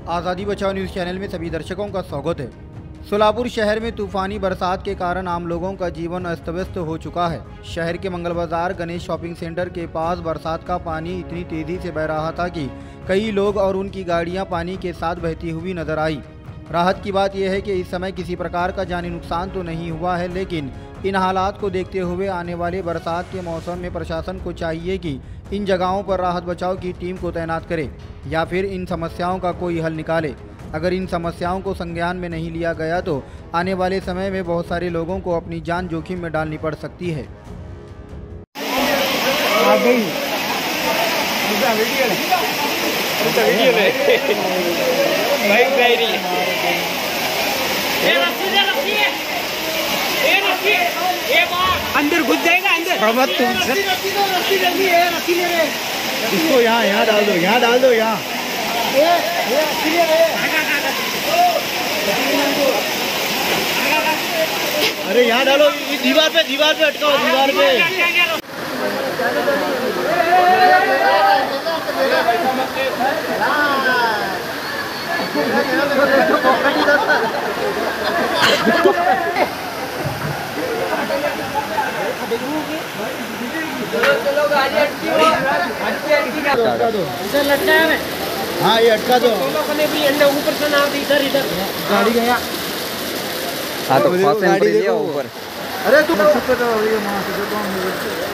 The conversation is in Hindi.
आज़ादी बचाओ न्यूज़ चैनल में सभी दर्शकों का स्वागत है। सोलापुर शहर में तूफानी बरसात के कारण आम लोगों का जीवन अस्त व्यस्त हो चुका है। शहर के मंगल बाजार गणेश शॉपिंग सेंटर के पास बरसात का पानी इतनी तेजी से बह रहा था कि कई लोग और उनकी गाड़ियां पानी के साथ बहती हुई नजर आई। राहत की बात यह है कि इस समय किसी प्रकार का जानी नुकसान तो नहीं हुआ है, लेकिन इन हालात को देखते हुए आने वाले बरसात के मौसम में प्रशासन को चाहिए कि इन जगहों पर राहत बचाव की टीम को तैनात करे या फिर इन समस्याओं का कोई हल निकाले। अगर इन समस्याओं को संज्ञान में नहीं लिया गया तो आने वाले समय में बहुत सारे लोगों को अपनी जान जोखिम में डालनी पड़ सकती है। अंदर घुस जाएगा अंदर। इसको यहाँ डाल दो, यहाँ डाल दो, यहाँ। अरे यहाँ डालो, दीवार पे अटकाओ, दीवार पे। हाँ ये अटका दो। ऊपर से ना इधर गाड़ी गया। हाँ तो गाड़ी ऊपर। अरे तू